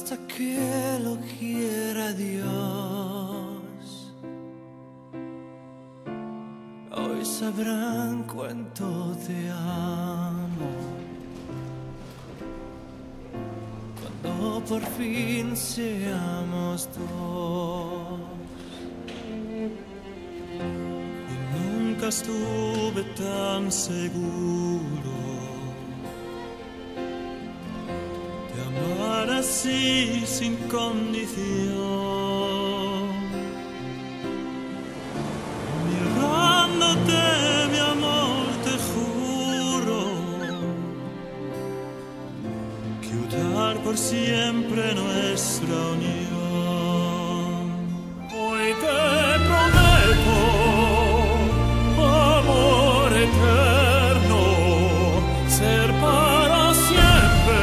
hasta que lo quiera Dios. Hoy sabrán cuánto te amo, cuando por fin seamos dos. Y nunca estuve tan seguro de amar así sin condición. Mirándote, mi amor, te juro que unir por siempre nuestra unión. Hoy te prometo amor eterno, ser para siempre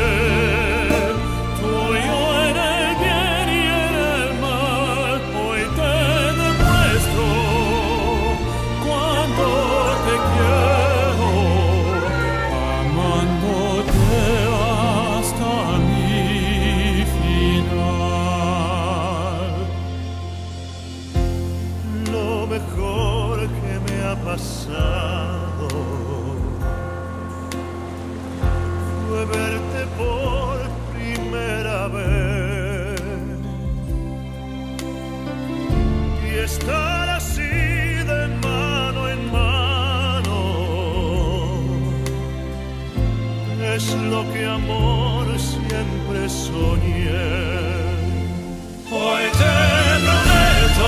tuyo en el bien y en el mal. Hoy te demuestro cuánto te quiero, amándote hasta mi final. Lo mejor que me ha pasado fue verte por primera vez y estar así de mano en mano. Es lo que amor siempre soñé. Hoy te prometo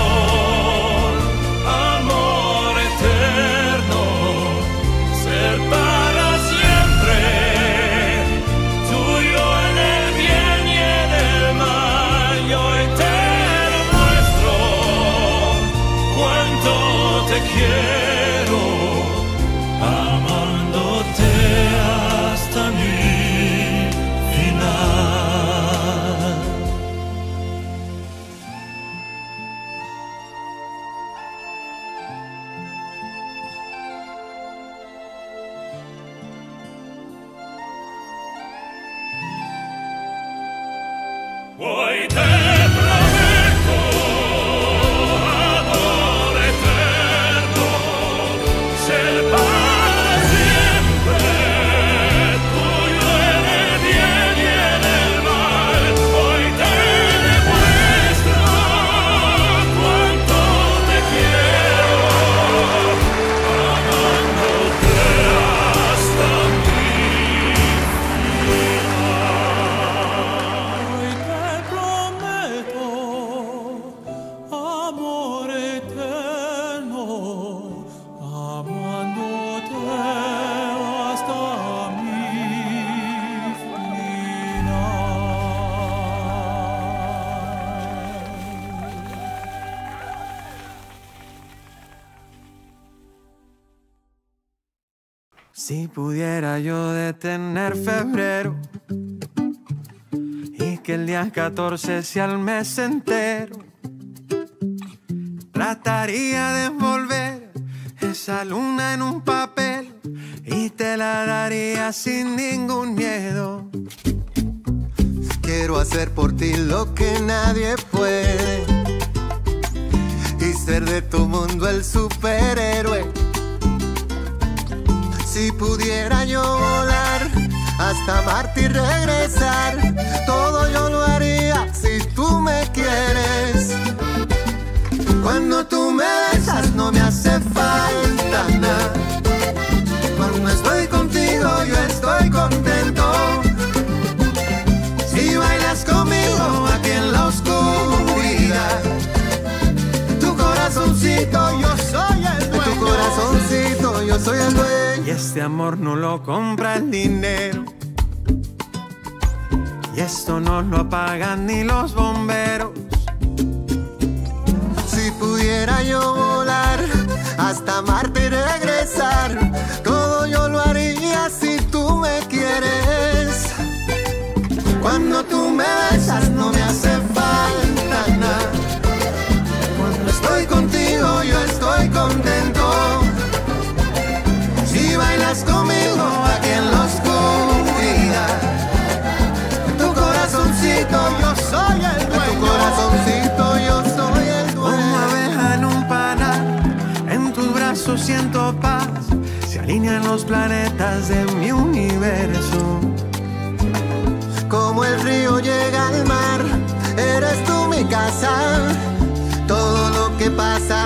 amor eterno, ser para siempre tuyo en el bien y en el mal. Y hoy te demuestro cuánto te quiero, amándote hasta mi final. Hoy te prometo amor eterno, ser para siempre tuyo en el bien y en el mal. Hoy te demuestro cuánto te quiero, amándote hasta mi final. Hoy te prometo amor eterno, amándote hasta mi final. Si pudiera yo detener febrero y que el día 14 sea el mes entero, trataría de envolver esa luna en un papel y te la daría sin ningún miedo. Quiero hacer por ti lo que nadie puede y ser de tu mundo el superhéroe. Si pudiera yo volar hasta Marte y regresar, todo yo lo haría si tú me quieres. Cuando tú me besas no me hace falta nada. Cuando estoy contigo yo estoy contento. Si bailas conmigo aquí en la oscuridad, tu corazoncito yo soy el dueño. Tu corazoncito yo soy el dueño. Y este amor no lo compra el dinero, y esto no lo apagan ni los bomberos. Si pudiera yo volar hasta Marte y regresar, todo yo lo haría si tú me quieres. Cuando tú me besas no me hace falta nada. Cuando estoy contigo yo estoy contento. Si bailas conmigo aquí en la oscuridad, tu corazoncito yo soy los planetas de mi universo. Como el río llega al mar, eres tú mi casa. Todo lo que pasa